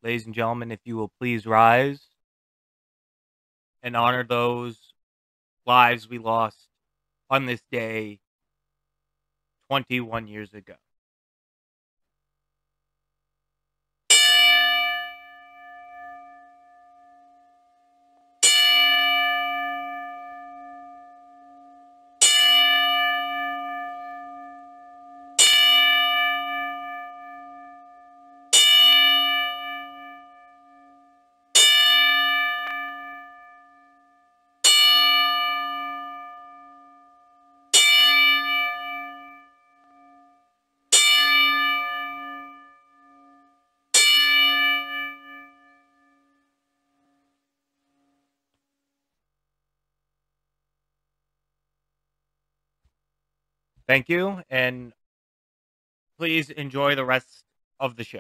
Ladies and gentlemen, if you will please rise and honor those lives we lost on this day 21 years ago. Thank you, and please enjoy the rest of the show.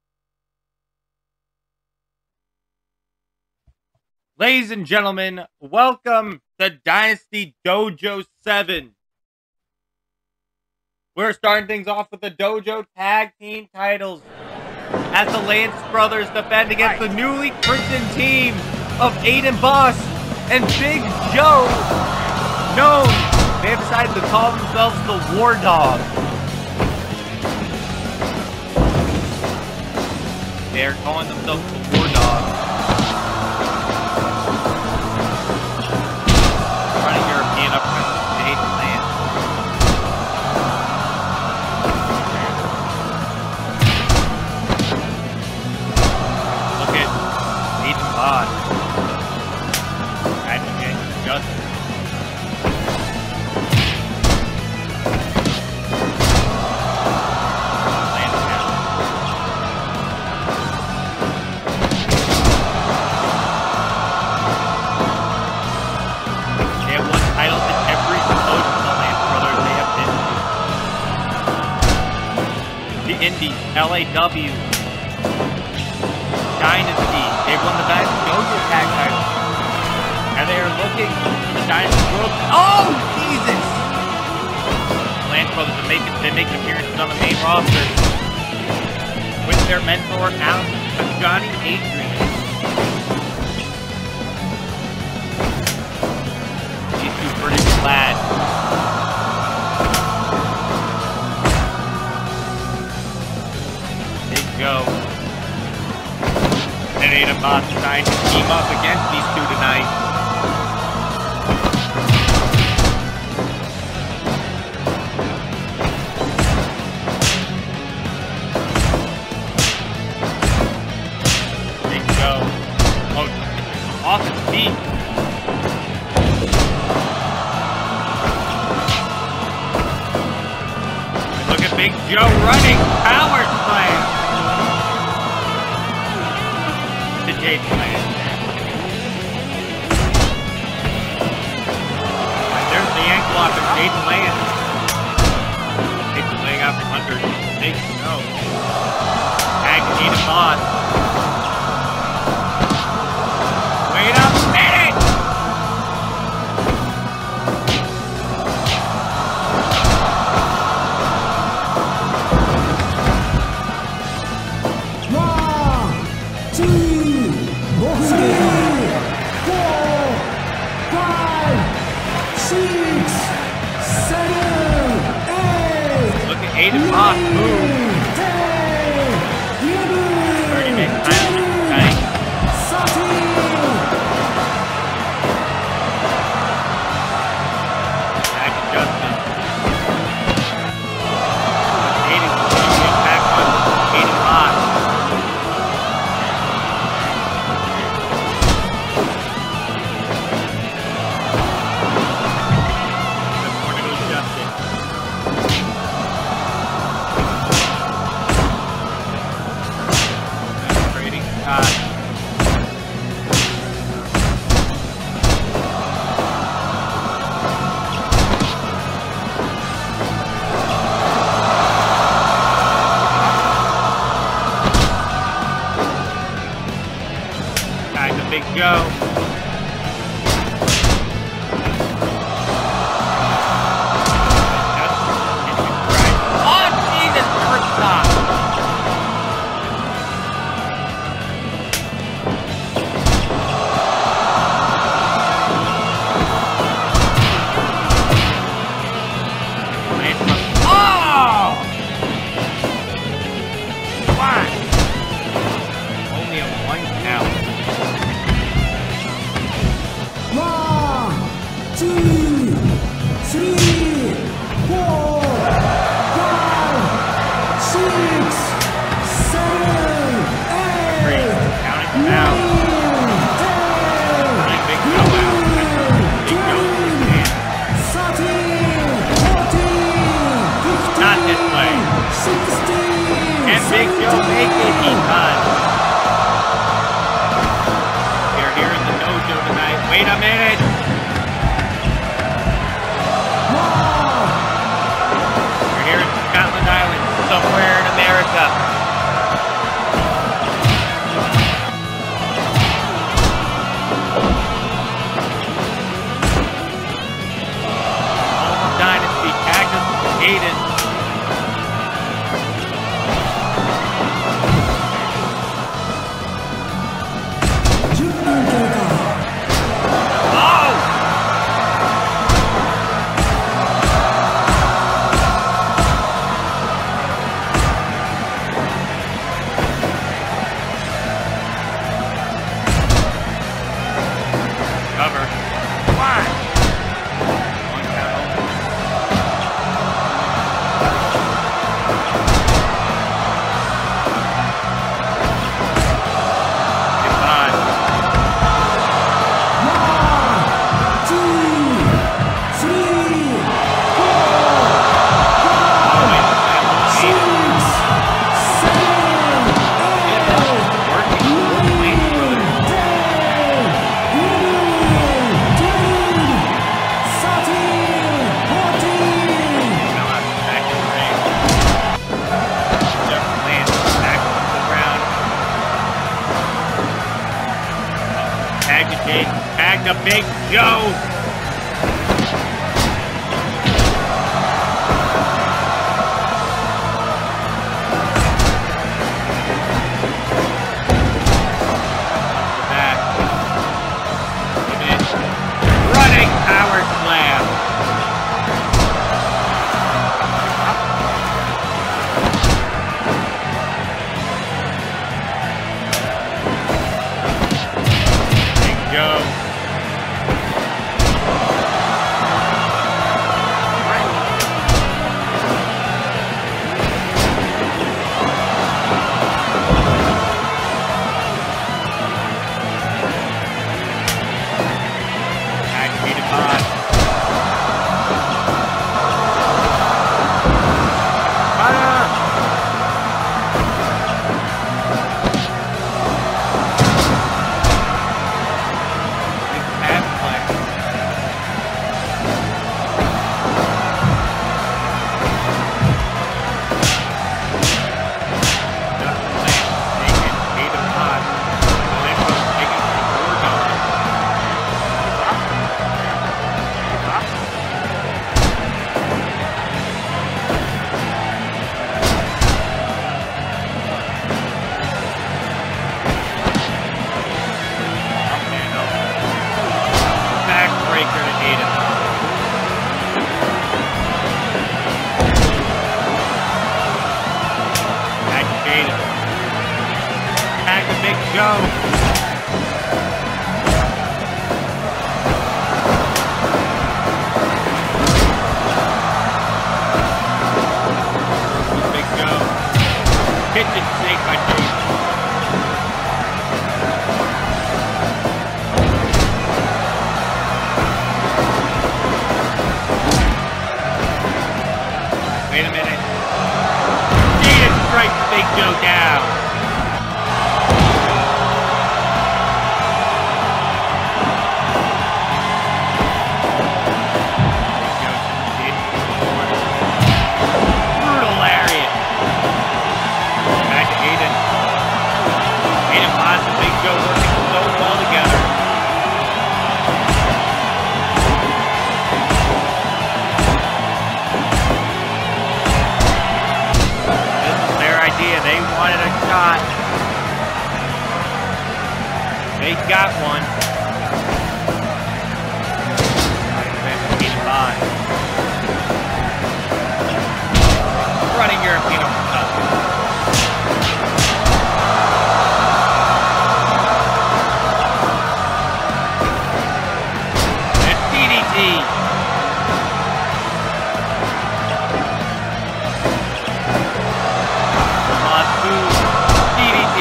Ladies and gentlemen, welcome to Dynasty Dojo 7. We're starting things off with the Dojo Tag Team titles as the Lance brothers defend against the newly christened team of Aiden Boss and Big Joe, known, they have decided to call themselves the War Dog. They're calling themselves the War Dog. Running European uppercut to Aiden Lance. Look at Aiden Boss. Advocate justice. Indy, LAW, Dynasty. They've won the Dojo Tag title. And they are looking for the Dynasty World. Oh, Jesus! Lance Brothers are making appearances on the main roster with their mentor, Johnny Adrian. These two pretty glad. Go. And Aiden Boss trying to team up against these two tonight. Big Joe. Oh, off his feet. And look at Big Joe running. Power slam. Jade Lance. And there's the ankle lock of Jade Lance. Jade's laying out from under. Big Joe. Aiden Boss. Wait a minute! Aiden Boss move. Already made time tonight. Back to Justin. Aiden getting back on Aiden Boss. This morning was Justin. Big Joe. Oh, Jesus, first stop. Joe make it? He does. We're here in the dojo tonight. Wait a minute. We're here in Scotland Island, somewhere in America. Dynasty, Cactus, Hayden. Oh! Cover. One. One count. Tag the Big Joe. Back. Running power slam. Big Joe. Tag the Big Joe. Big Joe. Kitchen snake by Dave. Wait a minute. Jesus strikes Big Joe down. Brutal lariat. Back to Aiden. Aiden Moss and Big Joe working so well together. They wanted a shot. They got one. Running European Cup. And DDT. DDT.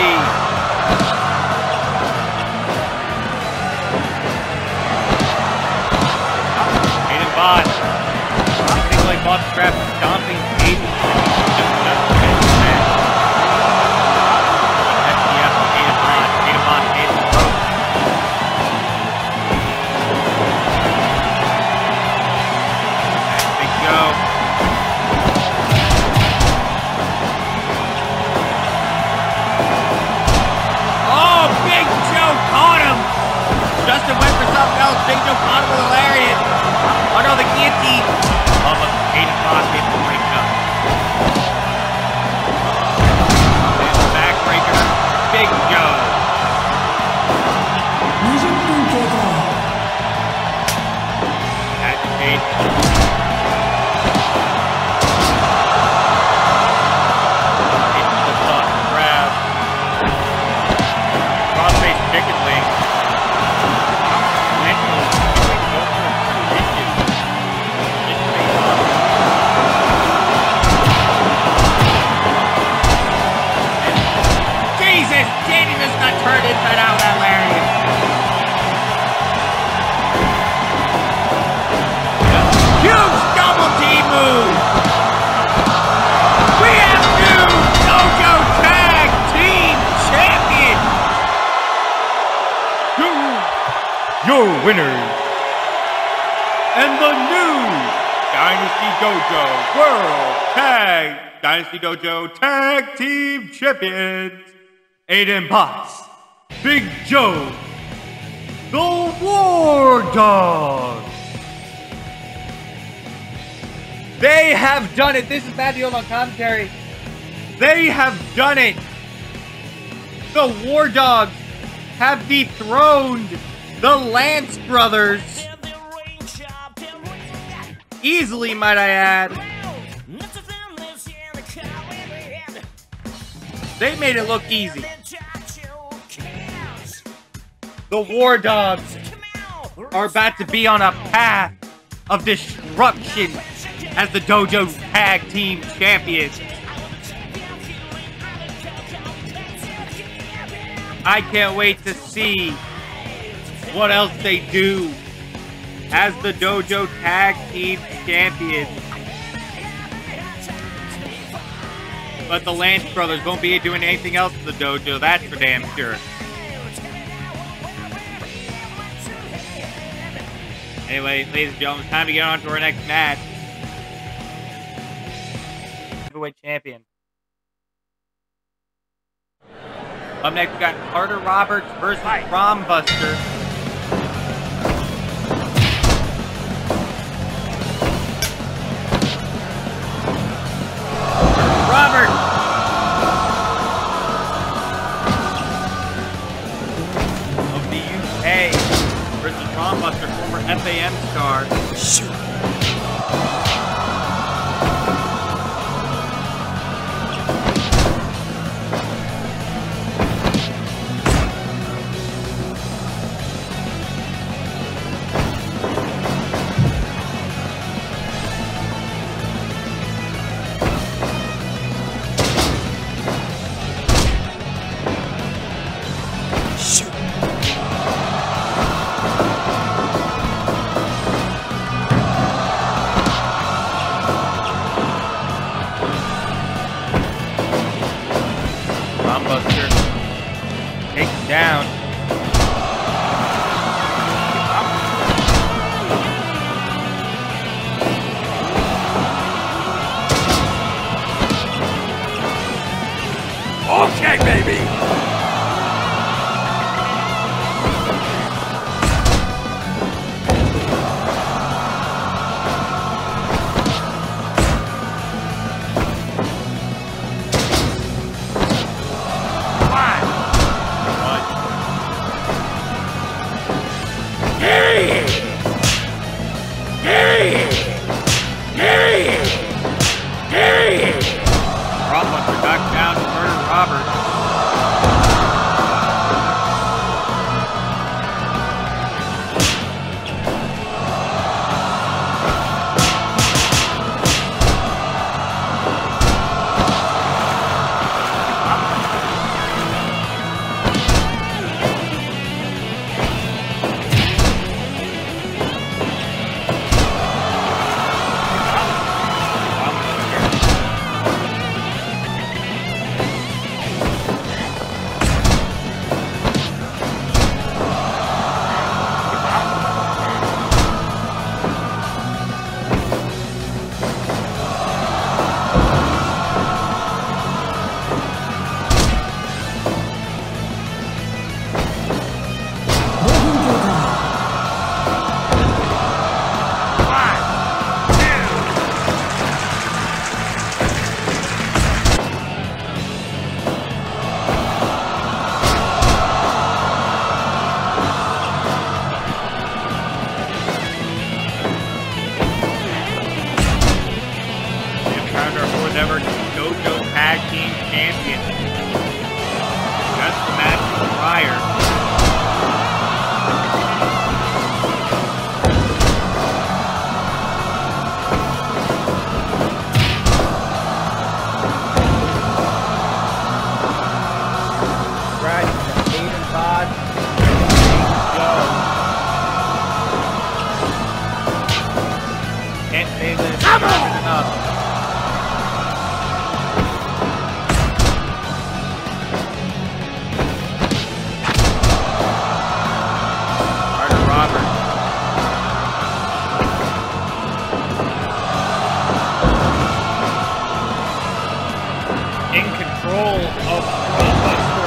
Aiden Bond. Something like Bob Scrap stomping Aiden. Big Joe caught him with a lariat. Oh no, the guillotine. Oh, but Aiden Boss hit the break up. And the backbreaker, Big Joe. Agitate. Into the top grab. Crossface chicken wing. Jesus, Danny does not turn inside out that lariat. Huge double team move. We have new Dojo Tag Team Champions. Your winners. And the new Dynasty Dojo World Dynasty Dojo Tag Team Champions, Aiden Potts, Big Joe, the War Dogs. They have done it. This is Matt Deal on commentary. They have done it. The War Dogs have dethroned the Lance Brothers. Easily, might I add. They made it look easy. The War Dogs are about to be on a path of destruction as the Dojo Tag Team Champions. I can't wait to see what else they do as the Dojo Tag Team Champions. But the Lance Brothers won't be doing anything else in the dojo, that's for damn sure. Anyway, ladies and gentlemen, it's time to get on to our next match. Heavyweight champion. Up next, we got Carter Roberts versus Rom Buster. Robert of the UK versus Rom Buster, former FAM star. Shoot. Down. Okay, baby. Rom Buster knocked down to murder Robert. of Rumbuster.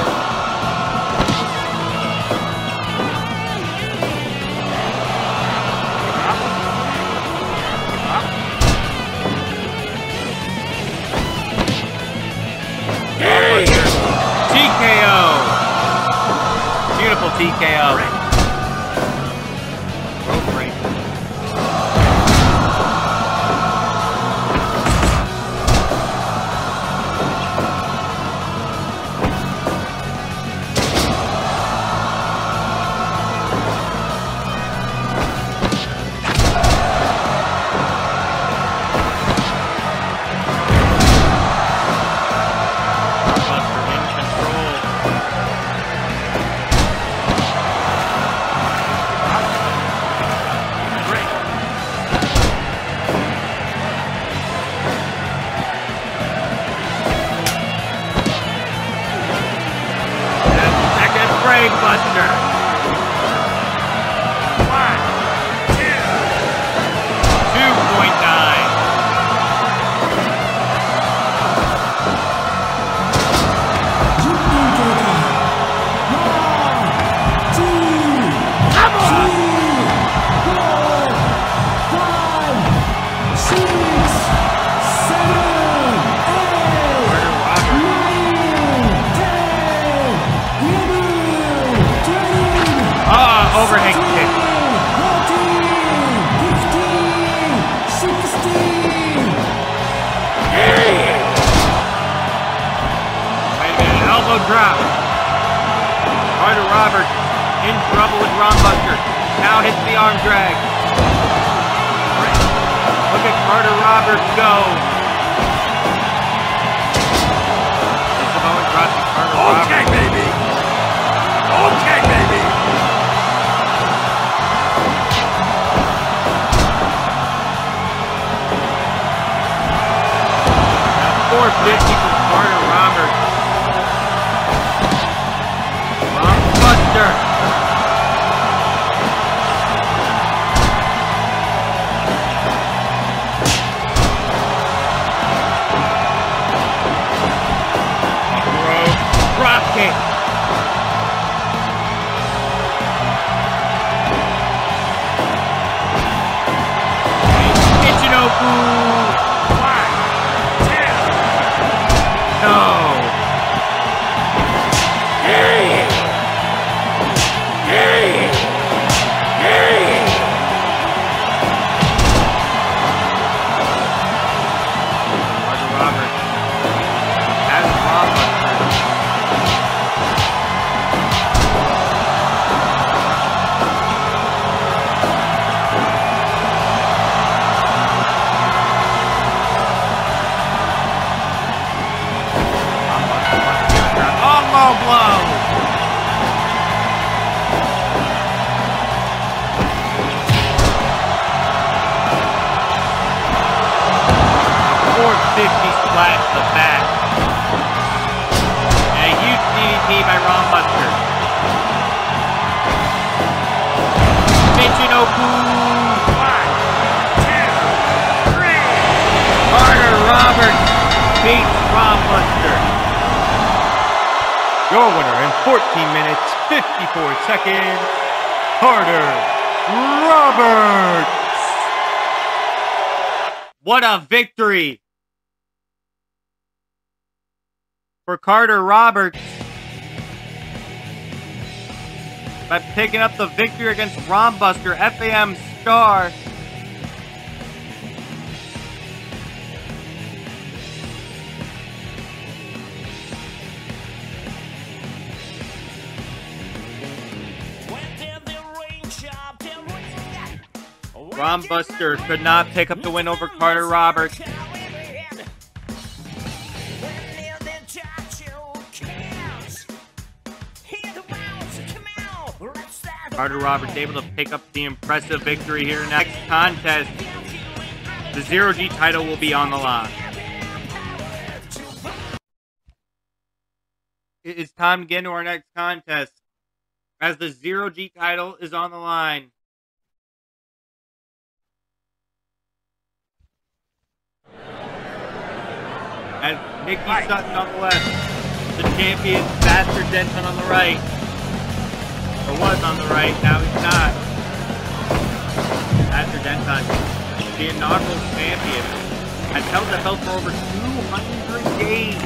TKO! Beautiful TKO. Rope break. Buster. 1, 2. 2.9. Overhead kick. 14, 15, 16. Wait a minute, elbow drop. Carter Roberts in trouble with Rumbuster. Now hits the arm drag. Look at Carter Roberts go. Samoan drop to Carter Roberts. Okay, baby. Okay, baby. 450 from Carter Roberts. Rumbuster. Drop kick. Michinoku. No. Carter Roberts has Rumbuster. Low blow. Splash the back. And a huge DDT by Rumbuster. Michinoku. 1, 2, 3. Carter Roberts beats Rumbuster. Your winner in 14 minutes, 54 seconds, Carter Roberts. What a victory for Carter Roberts by picking up the victory against Rumbuster, FAM star. Rumbuster could not pick up the win over Carter Roberts. Carter Roberts able to pick up the impressive victory here in the next contest. The Zero G title will be on the line. It is time to get into our next contest as the Zero G title is on the line. As Nikki Sutton on the left The champion, Faster Denton on the right. Or was on the right, now he's not. Faster Denton, the inaugural champion, has held the belt for over 200 days.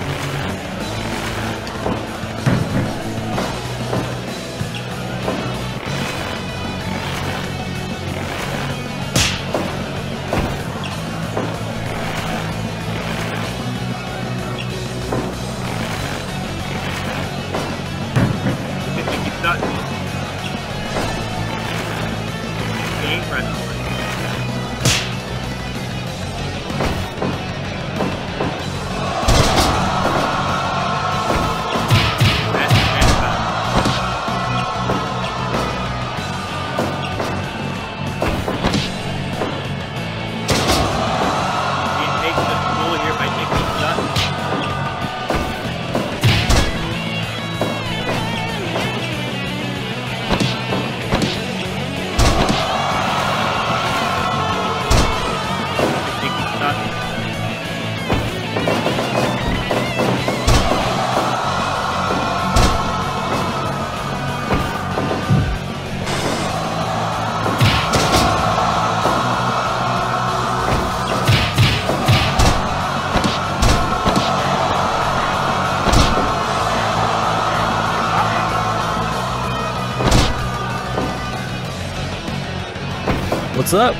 What's up?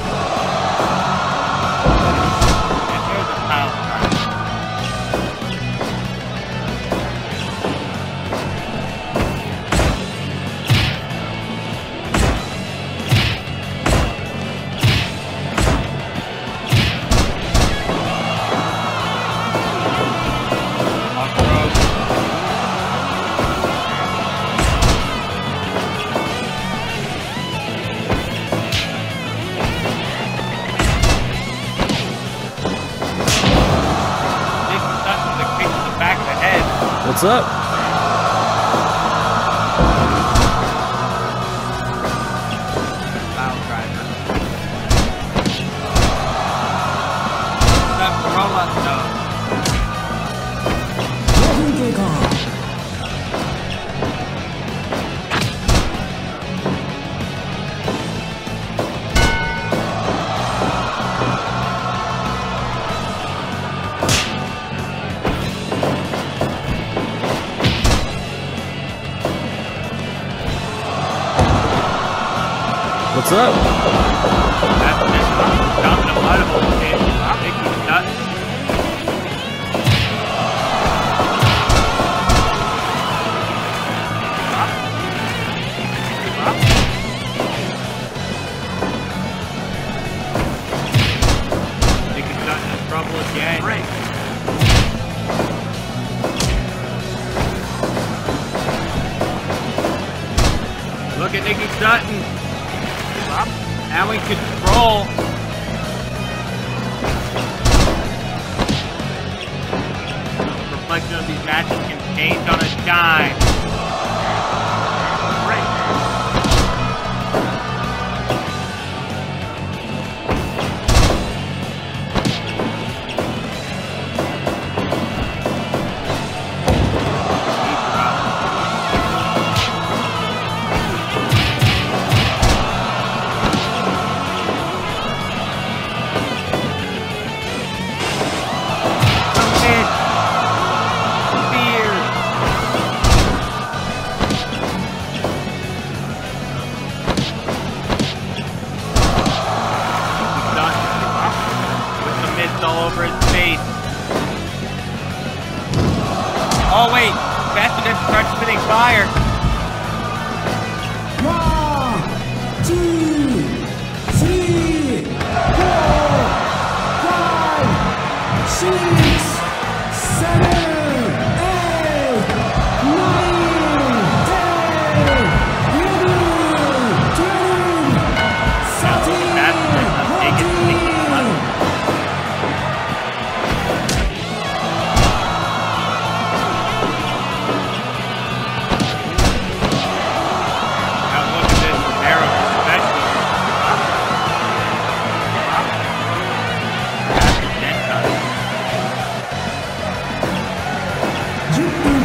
What's up? Pile driver. What's up, Corolla? No. What's up? That's just dumping a lot of old shit. Mickey's nuts. Mickey's gotten in trouble again. Look at Nicky Sutton. Now in control. Reflection of these matches can change on a dime. All over his face. Oh wait, Faster Denton starts spitting fire. 1, 2, 3, 4, 5, 6, 7, 8, 9, 10, 11, 12, 13,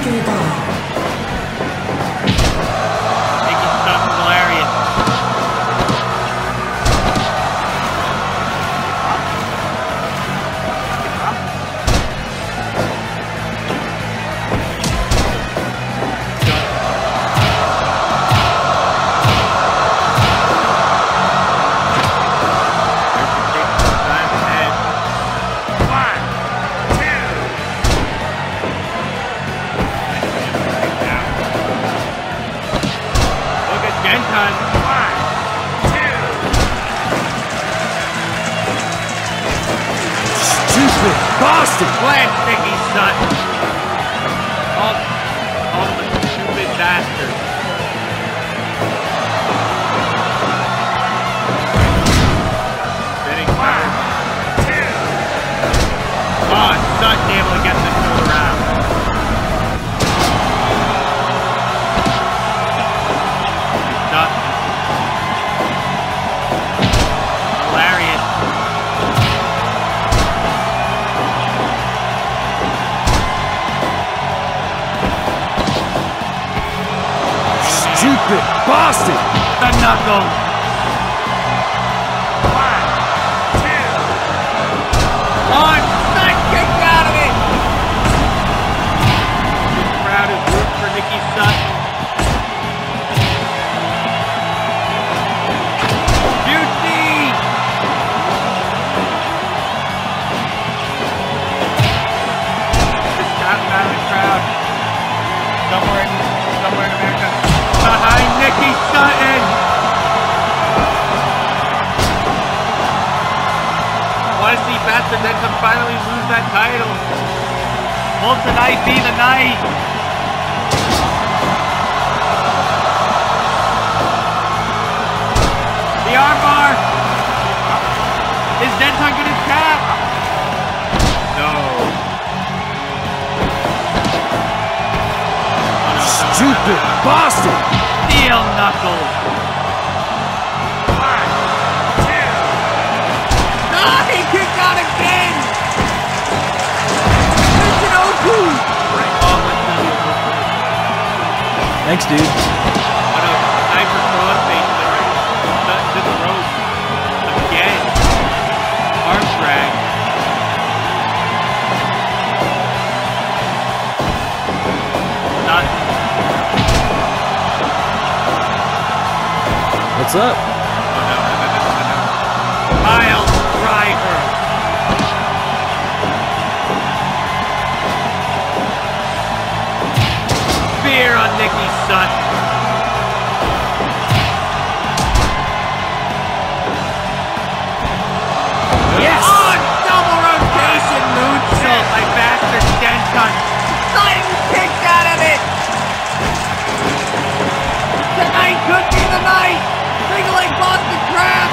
経過。 Nikki Sutton hilarious. Boston! Plant Nikki Sutton. All the stupid bastards. Spinning power. Oh, Sutton able to get this pulled around. Sutton. Hilarious. Stupid Boston! The knuckle. 1, 2. On, Sutton kicked out of it. The crowd is rooting for Nikki Sutton. Huge knee. Just got out of the crowd. Somewhere in America. Behind Nikki Sutton. Want to see Bastard Denton finally lose that title? Will tonight be the night? The armbar. Is Denton gonna tap? No. Stupid Boston! Steel knuckles. 1, 2. Ah, he kicked out again. Michinoku. Right off Thanks, dude. What a sniper crossface to the rope. Again. Arm drag. Not. What's up? Pile driver. Spear on Nikki Sutton. Yes! On double rotation moonsault by Bastard Denton. Sutton kicked out of it. Tonight could be the night. Single leg Boston Crab.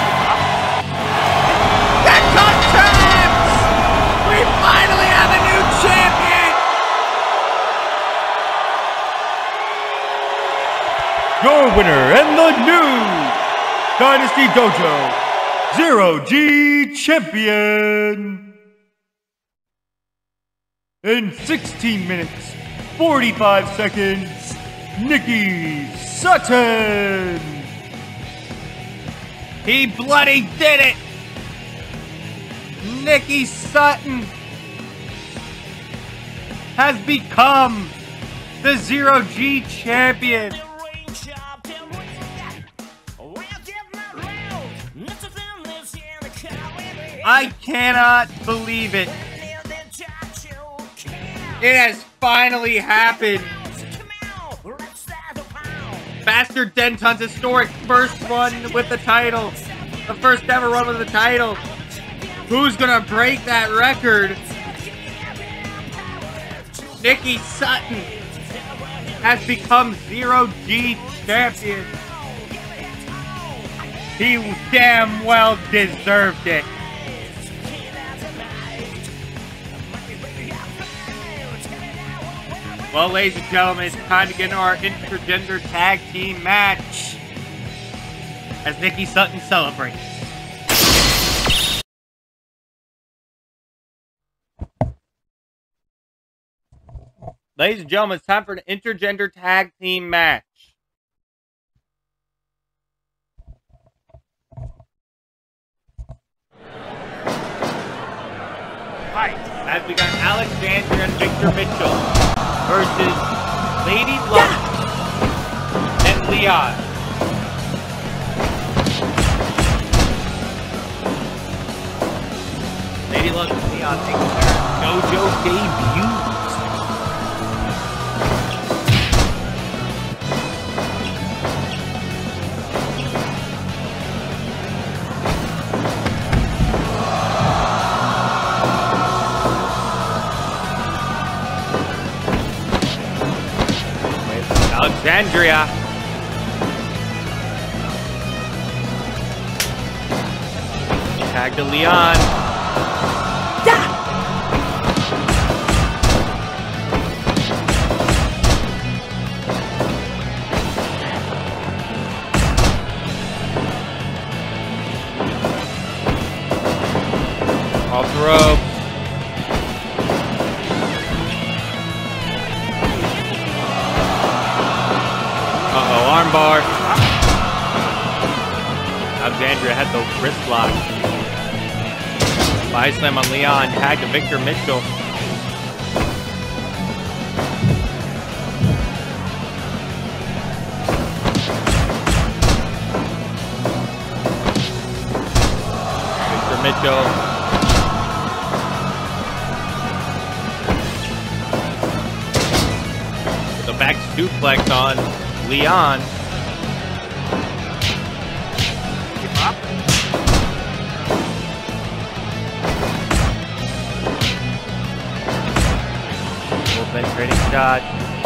Denton traps. We finally have a new champion. Your winner and the new Dynasty Dojo Zero G champion! In 16 minutes, 45 seconds, Nikki Sutton! He bloody did it. Nikki Sutton has become the Zero G champion. I cannot believe it. It has finally happened. Bastard Denton's historic first run with the title. The first ever run with the title. Who's gonna break that record? Nikki Sutton has become Zero G champion. He damn well deserved it. Well, ladies and gentlemen, it's time to get into our intergender tag team match as Nikki Sutton celebrates. Ladies and gentlemen, it's time for an intergender tag team match. Fight. As we got Alexandria and Victor Mitchell versus Lady Luck and Leon. Lady Luck and Leon taking their dojo debuts. Alexandria. Tag to Leon. Off the rope. Armbar. Alexandria had the wrist lock. Body slam on Leon. Tag to Victor Mitchell. Victor Mitchell. With the back suplex on Leon. Penetrating shot.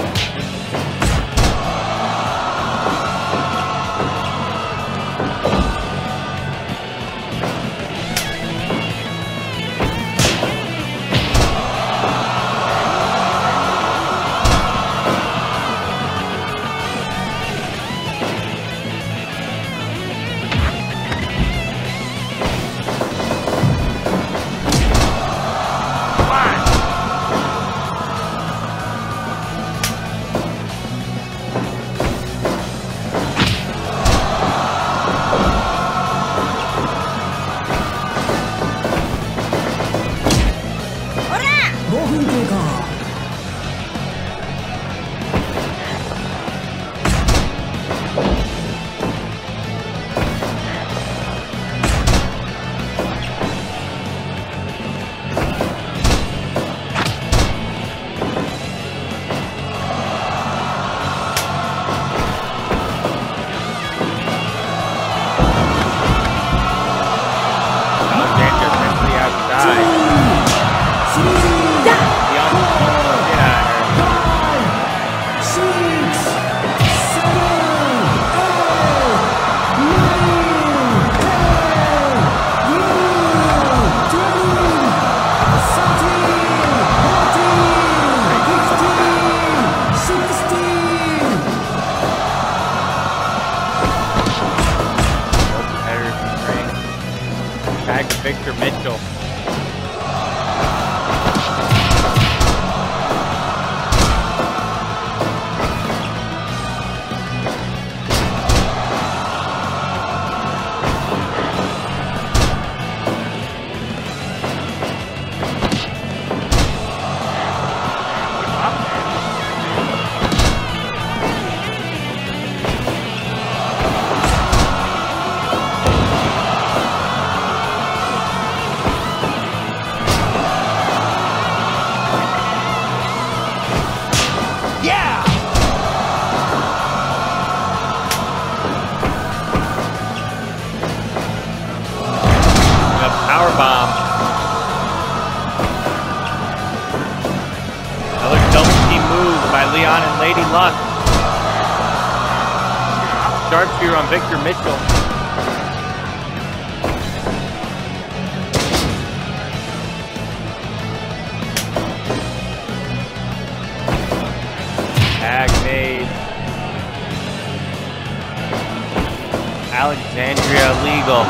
Tag to Victor Mitchell. Powerbomb. Another double team move by Leon and Lady Luck. Sharpshooter on Victor Mitchell. Tag made. Alexandria legal.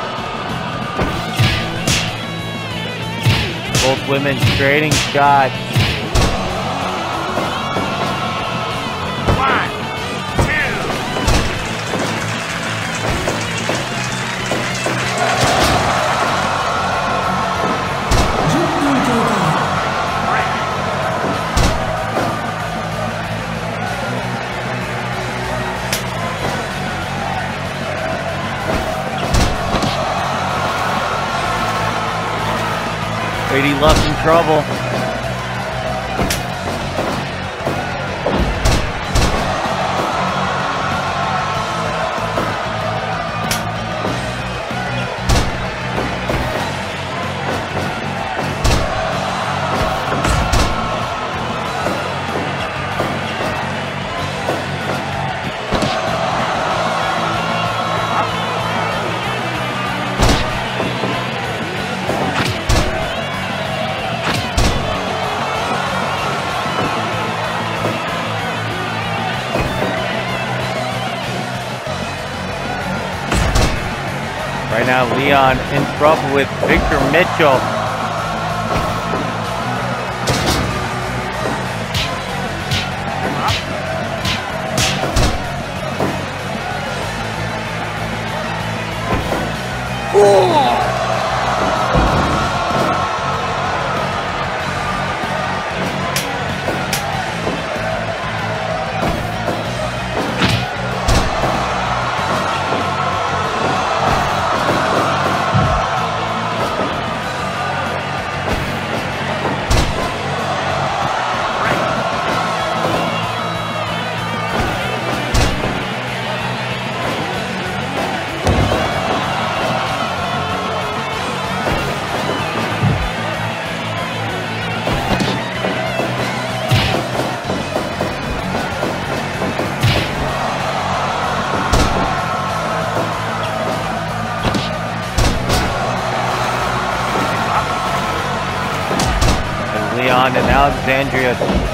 Both women trading shots. Lady Luck in trouble. Right now, Leon in trouble with Victor Mitchell. Leon and Alexandria.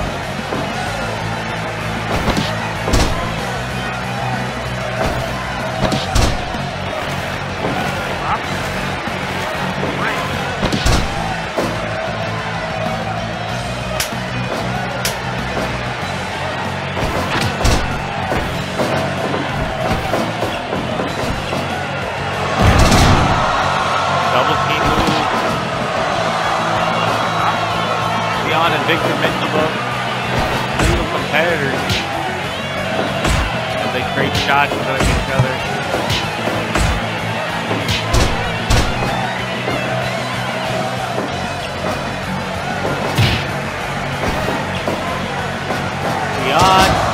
Double team move. Leon and Victor Mitchell, legal competitors, as they trade shots with each other. Leon.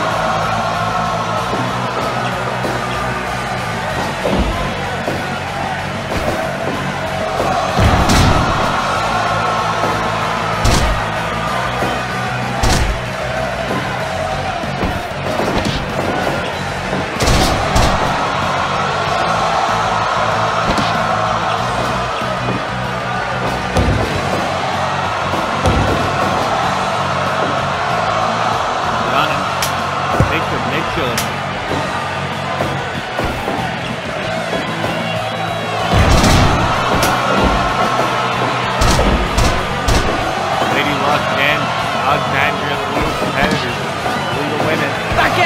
Alexandria, the legal competitors, legal women.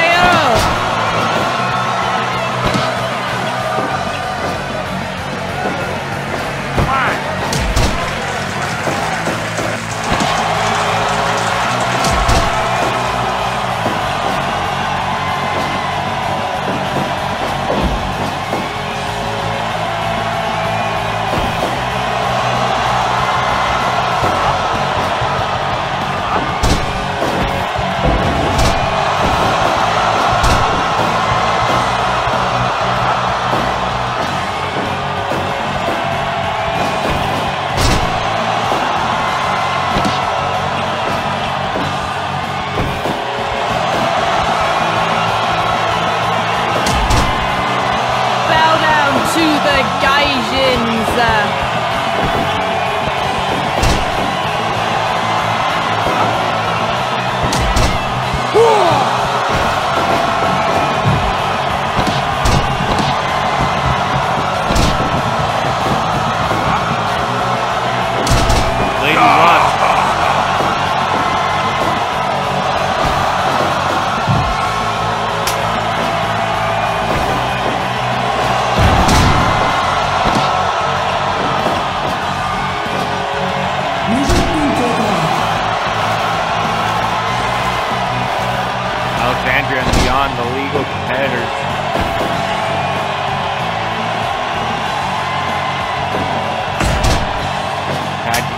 To the Gaijins. Lady Luck. Alexandria and beyond the legal competitors. Tag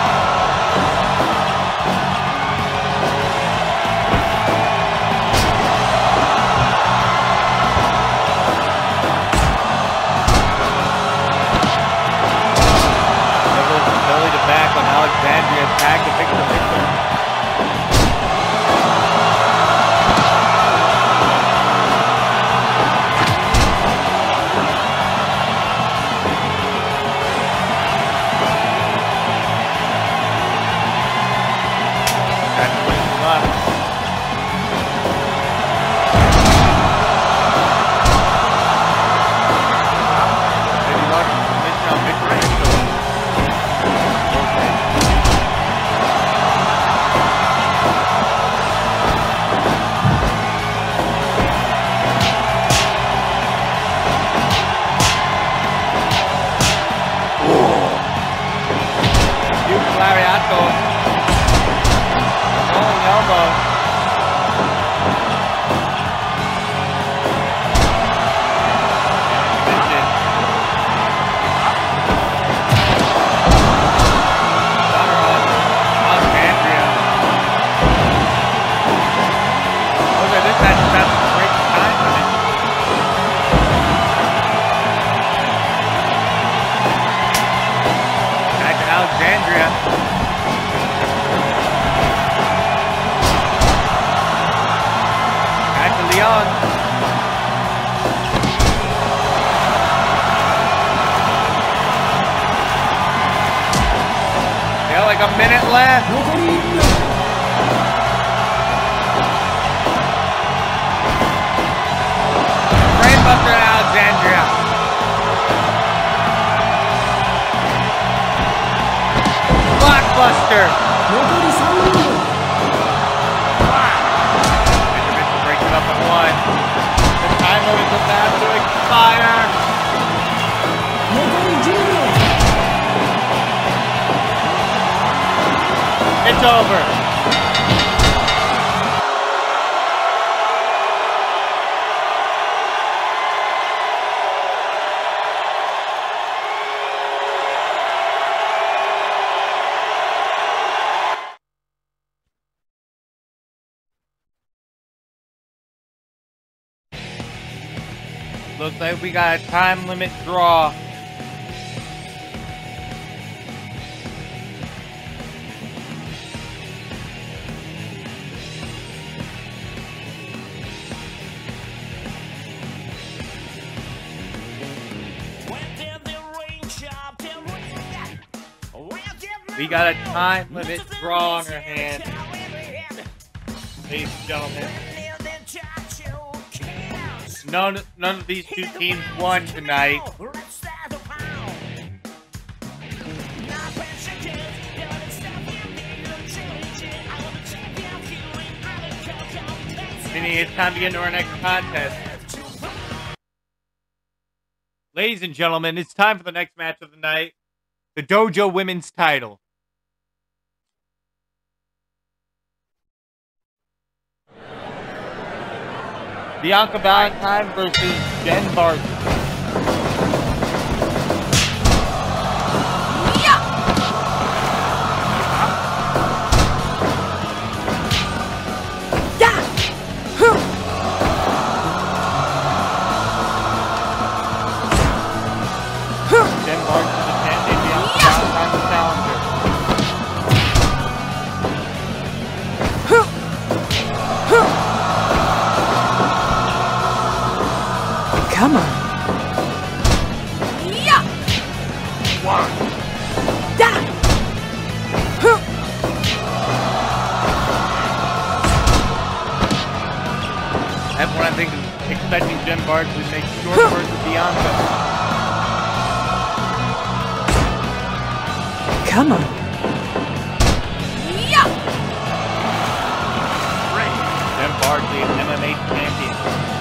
Back on Alexandria tag to pick the victor. That's what's left. Maybe lost the submission on victory. Lariato. Rolling elbow. Submission. Stunner on Alexandria. Look at this match is having a great time with it. Back to Alexandria. Back to Leon. Yeah, like a minute left. Brainbuster in Alexandria. Blockbuster. Intermission breaks it up at 1. The time limit is about to expire. It's over. Looks like we got a time limit draw. We got a time limit draw on our hands. Ladies and gentlemen. None of these two teams won tonight. Meaning it's time to get into our next contest. Ladies and gentlemen, it's time for the next match of the night. The Dojo Women's title. Bianca Valentine versus Jen Barton. Jen Barton is the champion, Bianca Valentine the challenger. Come on. Yeah. One. Da. Huh. Everyone, I think, is expecting Jen Barton to make short versus Bianca. Come on. Yeah. Jen Barton, the MMA champion.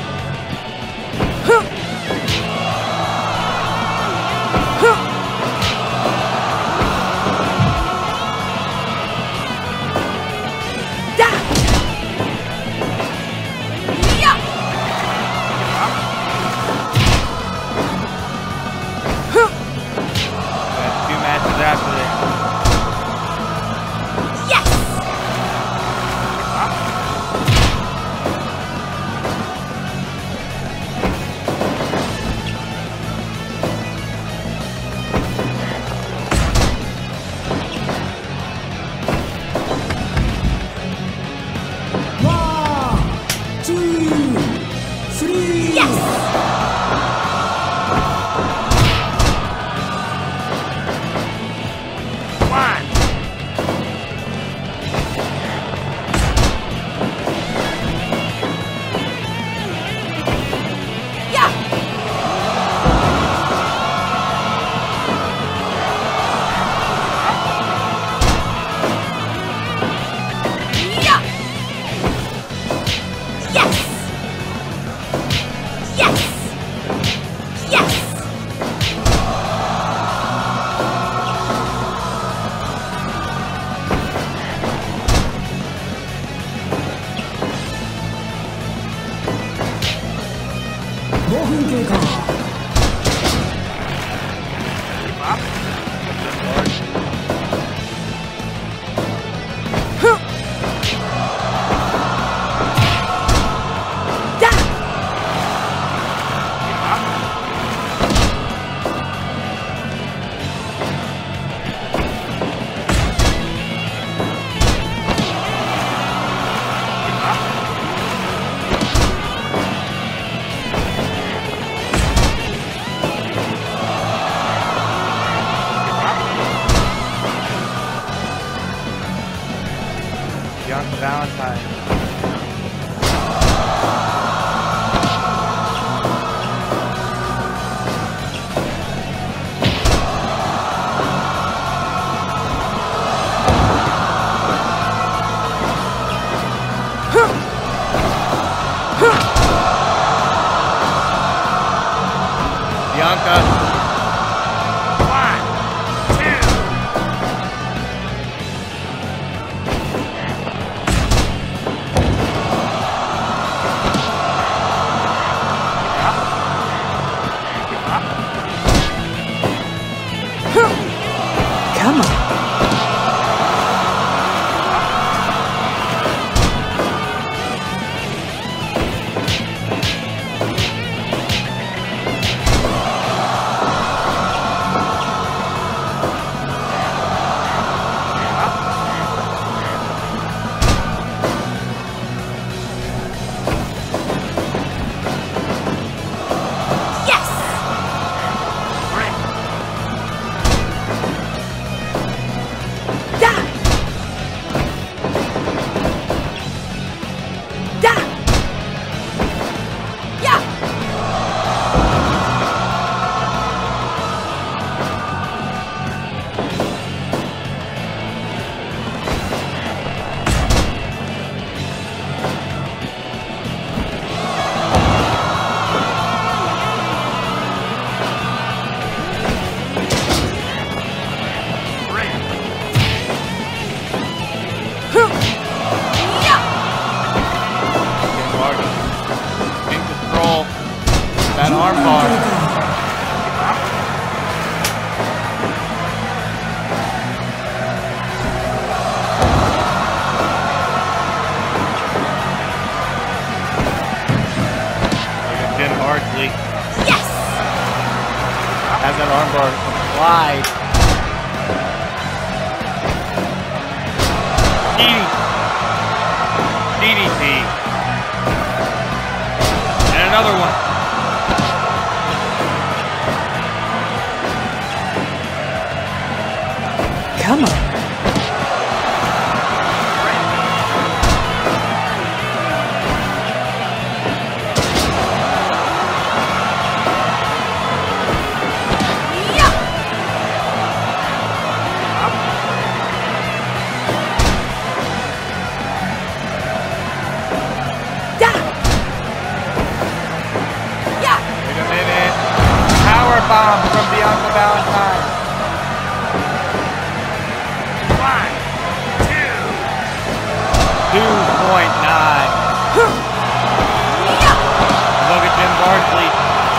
After this. Yes! One, two, three. Yes! Bianca Valentine. Bianca. Come on. that armbar slide. DDT. And another one. Come on. Bomb from Bianca Valentine. 2.9. Look at Jim Bardsley.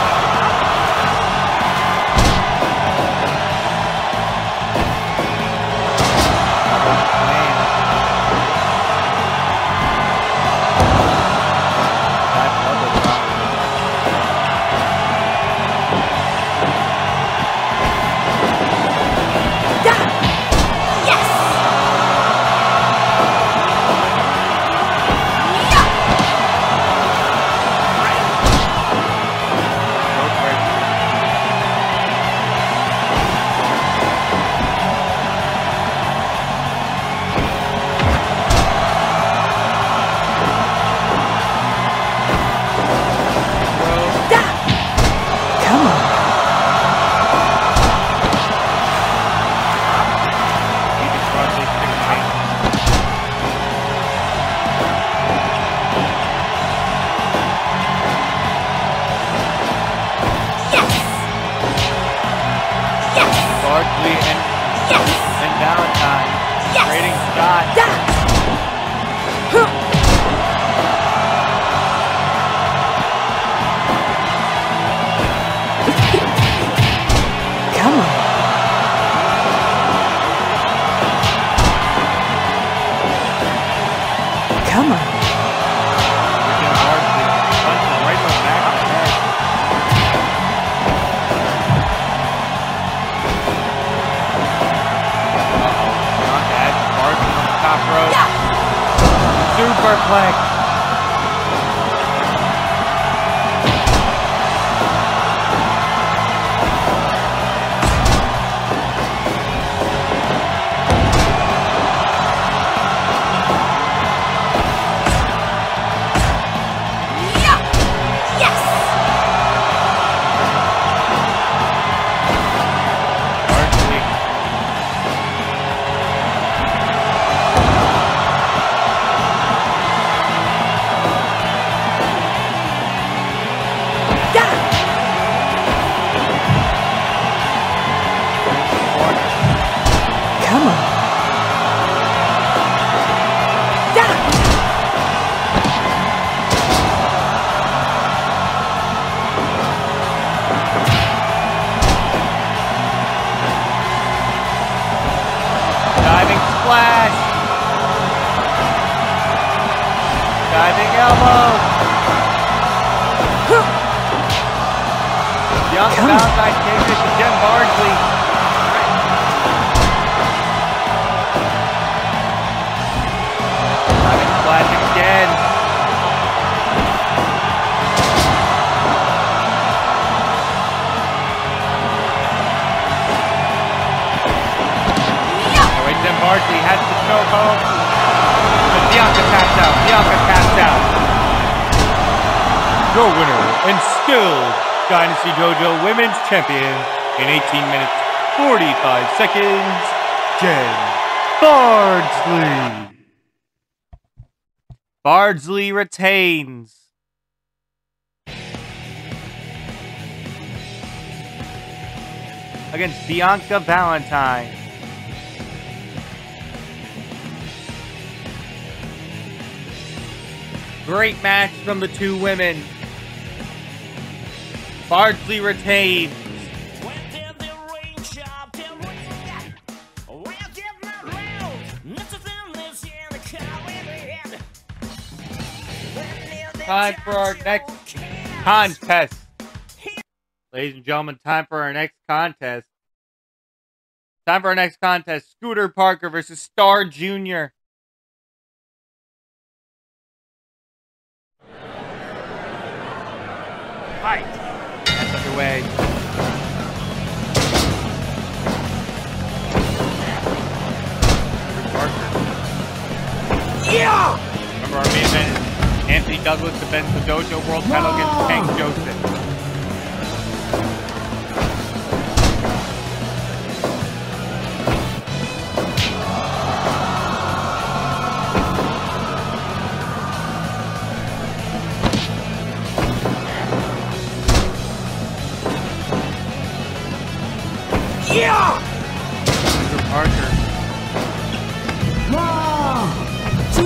And Valentine trading shots. Come on. Come on. Right on the back of the head. Top rope. Superplex. Splash! Diving elbow! Bianca Valentine takes it to Jen Bardsley. Diving splash again. Bardsley has the choke home. But Bianca taps out. Bianca taps out. Your winner and still Dynasty Dojo Women's Champion in 18 minutes 45 seconds, Jen Bardsley. Bardsley retains. Against Bianca Valentine. Great match from the two women. Bardsley retains. Time for our next contest. Ladies and gentlemen, time for our next contest. Scooter Parker versus Star Jr. Fight. That's underway. Scooter Parker. Yeah! Remember our main event is Anthony Douglas defends the Dojo World title against Tank Joseph. Yeah! Scooter Parker. 1, 2,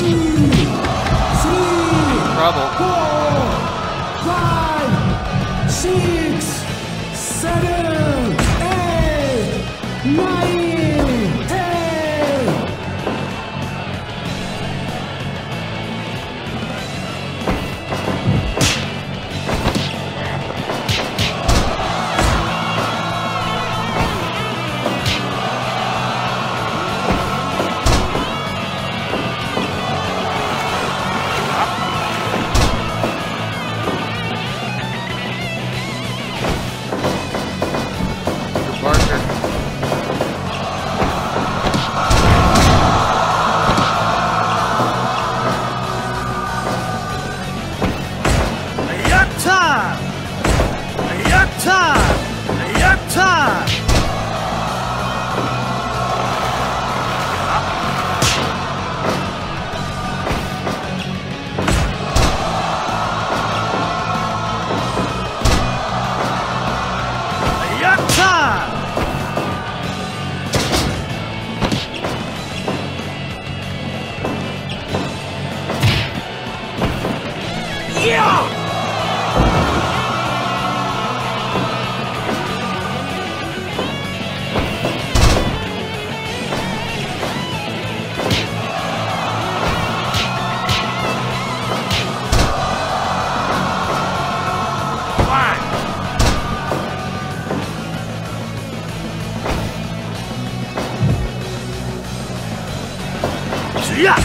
3, Trouble. 4, 5, 6, 7, 8, 9, 10. Scooter Parker. Yatta! Yatta! Yatta! Yatta! Yeah! Yeah!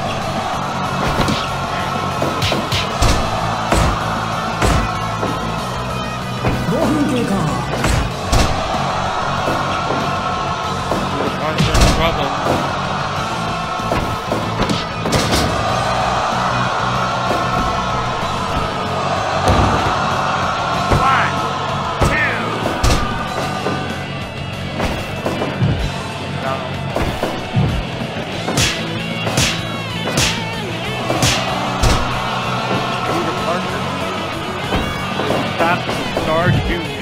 5分経過。 Scooter Parker in trouble. Scooter Parker. Stop Star Jr.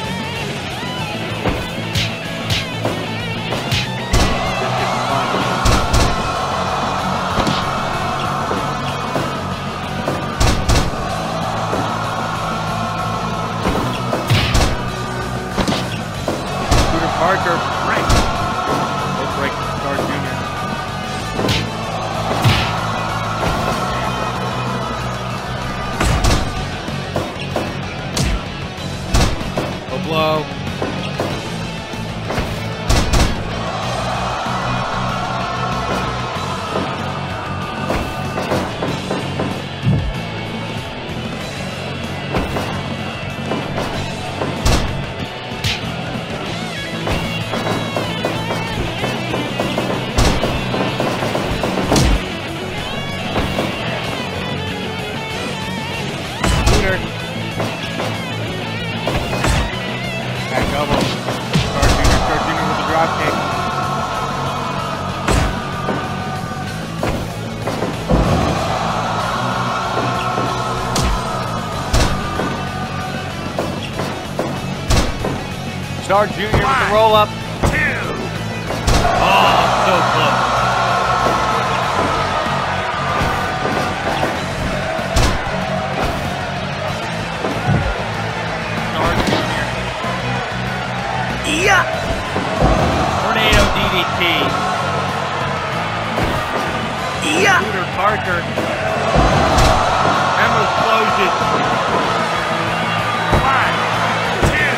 Scooter Parker breaks. No break for Star Jr. Low blow. Scooter. Back elbow. Star Jr. with the drop kick. Star Jr. with the roll up. Oh, so close. Star Jr. Yeah! Tornado DDT. Yeah! Scooter Parker. Emma explosion. 1, 2,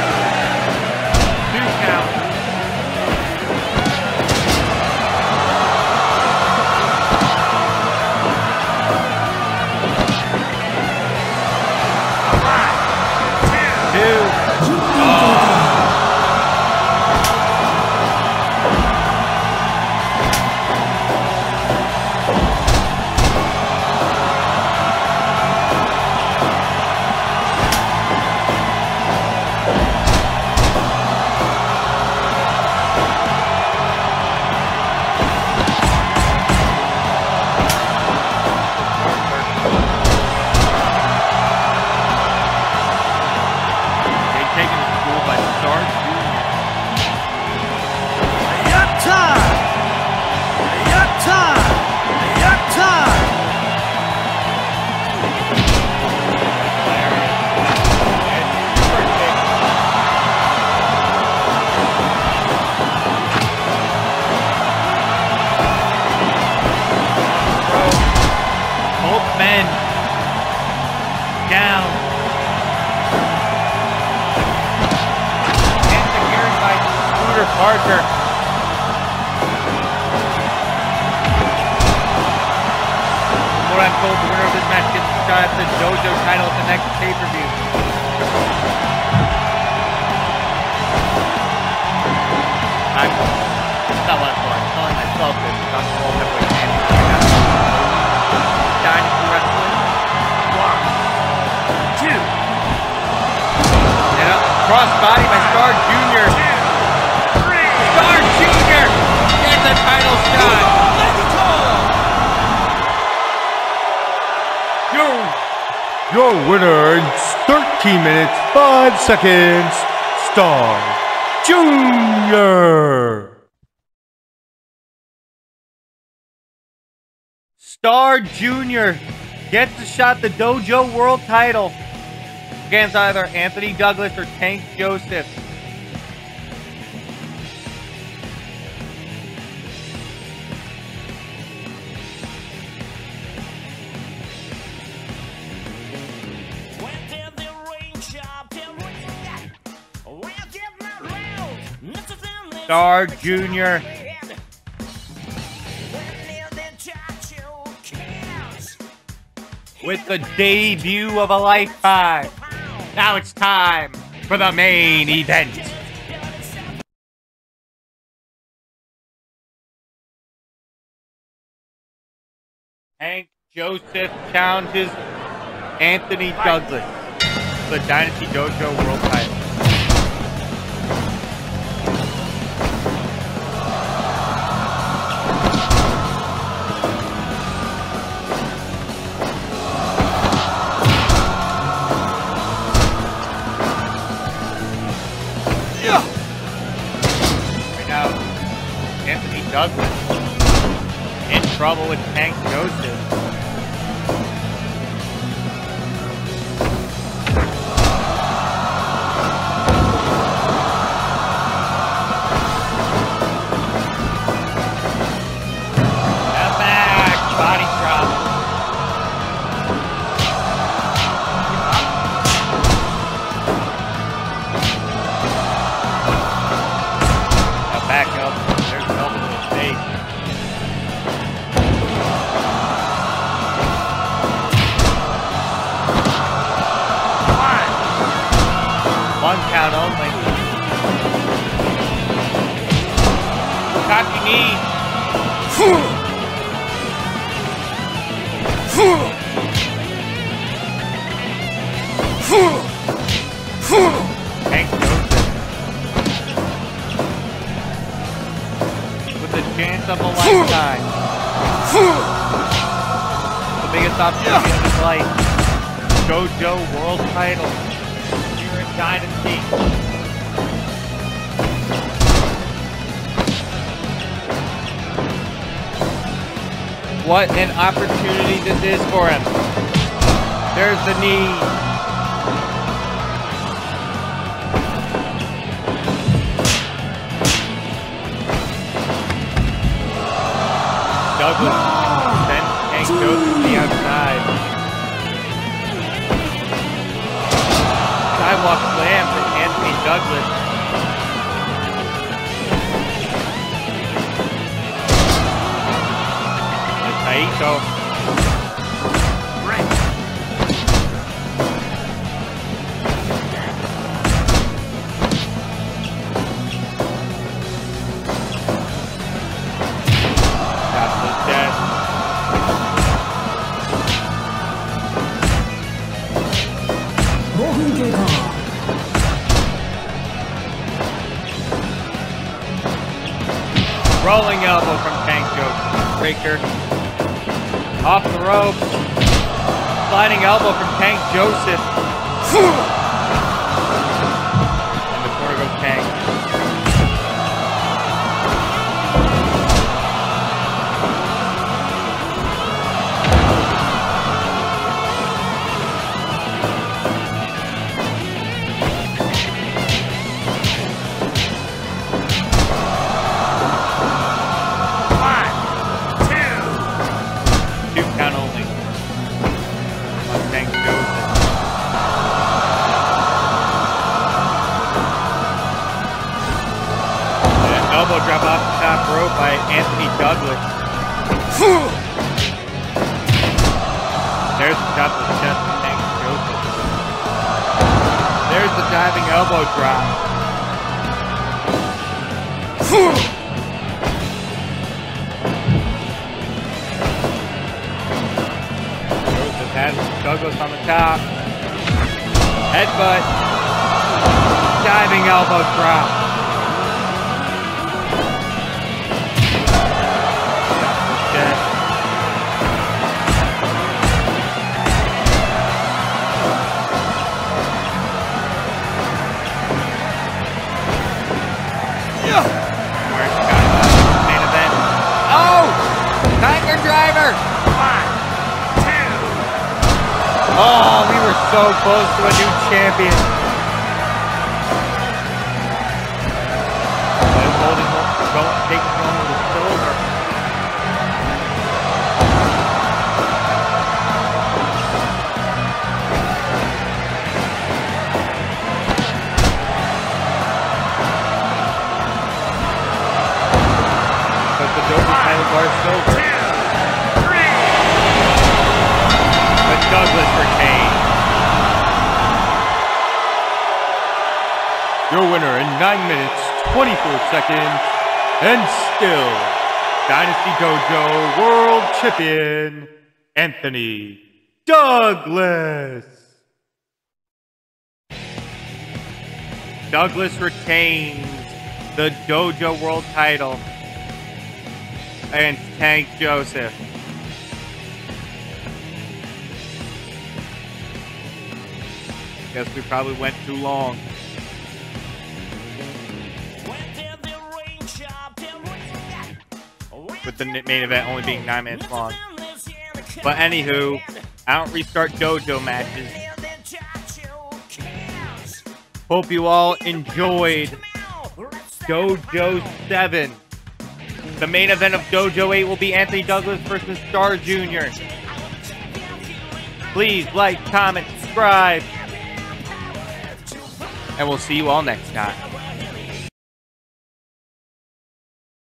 down. And secured by Scooter Parker. From what I'm told, the winner of this match gets a shot at the Dojo title at the next pay-per-view. That's not what I'm calling. I'm calling myself this. I'm the World Heavyweight Champion. Dynasty Wrestling. 1, 2. And up cross body by Star Jr. Star Jr. gets a title shot. Your winner in 13 minutes, 5 seconds, Star Jr. Star Jr. gets a shot at the Dojo World title against either Anthony Douglas or Tank Joseph. Star Jr. with the debut of a lifetime. Now it's time for the main event. Tank Joseph challenges Anthony Douglas for the Dynasty Dojo World title. Right now, Anthony Douglas in trouble with Tank Joseph. One count only. Cocky knee. Tank Joseph with the chance of a lifetime. The biggest opportunity of his life. Dojo World title. Dynasty. What an opportunity this is for him. There's the knee. Douglas sends Tank Joseph to the outside. Sidewalk slam from Anthony Douglas. Taito. Got the death. Rolling elbow from Tank Joseph. Breaker. Off the ropes. Sliding elbow from Tank Joseph. And the corner goes Tank. Count only. On Tank Joseph. drop off the top rope by Anthony Douglas. There's the top of the chest of Tank Joseph. There's the diving elbow drop. Joseph has Douglas on the top. Headbutt. Diving elbow drop. Main event. Oh! Tiger Driver! 1, 2. Oh, we were so close to a new champion. Taking home the silver. But the Doby title bar silver. 2, 3. But Douglas retained. Your winner in 9 minutes, 24 seconds. And still, Dynasty Dojo World Champion, Anthony Douglas. Douglas retains the Dojo World title against Tank Joseph. Guess we probably went too long. With the main event only being 9 minutes long. But anywho, I don't restart dojo matches. Hope you all enjoyed Dojo 7. The main event of Dojo 8 will be Anthony Douglas versus Star Jr. Please like, comment, subscribe. And we'll see you all next time.